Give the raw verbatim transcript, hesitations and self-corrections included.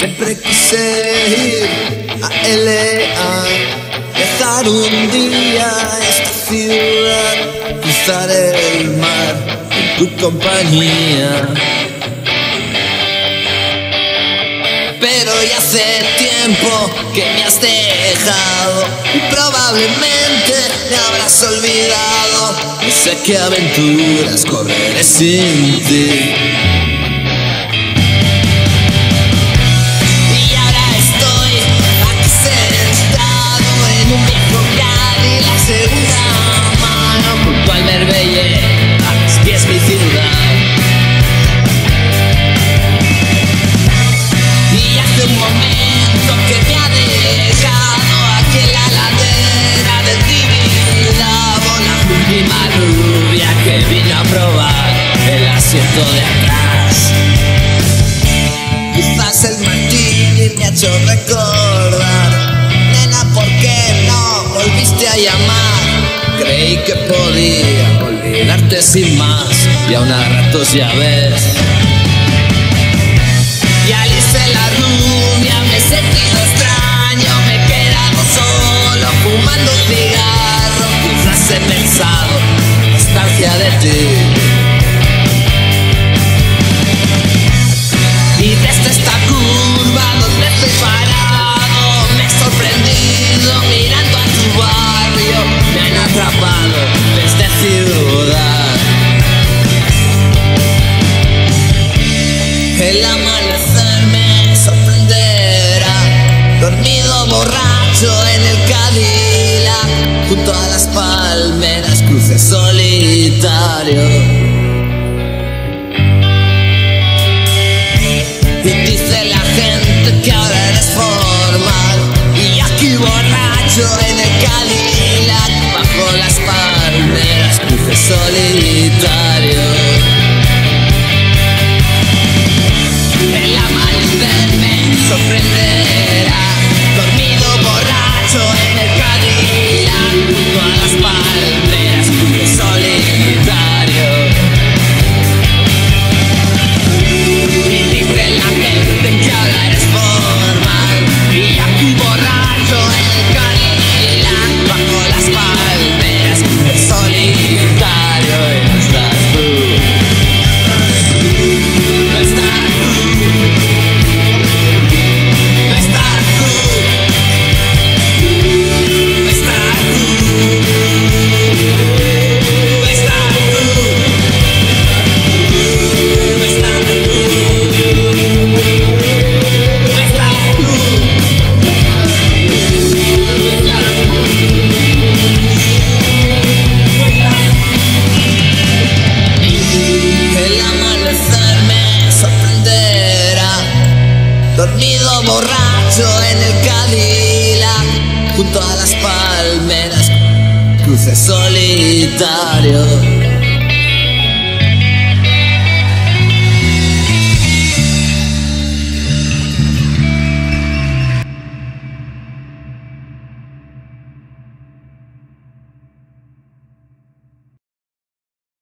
Siempre quise ir a L A, dejar un día esta ciudad, cruzar el mar en tu compañía. Pero ya hace tiempo que me has dejado y probablemente me habrás olvidado. No sé qué aventuras correré sin ti. De atrás, quizás el martini me ha hecho recordar. Nena, ¿por qué no volviste a llamar? Creí que podía olvidarte sin más, y aún a ratos ya ves. Ya hice la rubia, me he sentido extraño, me he quedado solo fumando un cigarro. Quizás he pensado nostalgia de ti. Y desde esta curva donde estoy parado, me he sorprendido mirando a tu barrio. Me han atrapado desde ciudad. El amanecer me sorprenderá, dormido borracho en el Cadillac, junto a las palmeras cruce solitario. Y dice la gente que ahora eres formal, y aquí borracho en el Cadillac, bajo las palmeras, cruce solitario. El amanecer me sorprenderá, dormido borracho en el Cadillac, junto a las palmeras, cruce solitario. Que ahora eres formal, y aquí borracho en el Cadillac, bajo las palmeras, es solitario. Y no estás tú, no estás tú, no estás tú, no estás tú, no estás tú, no estás tú. Dormido borracho en el Cadillac, junto a las palmeras, cruce solitario.